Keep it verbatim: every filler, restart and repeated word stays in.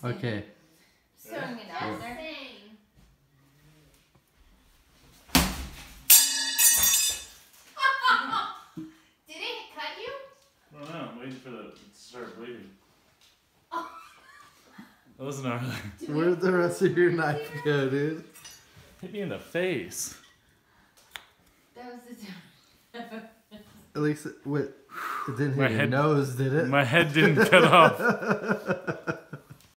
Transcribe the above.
Okay. Sewing it out there. Did it cut you? I don't know. I'm waiting for the to start bleeding. Oh. That wasn't gnarly. Where'd the rest of your knife go, dude? Hit me in the face. That was the time. At least it, wait, it didn't hit My your head, nose, did it? My head didn't cut off.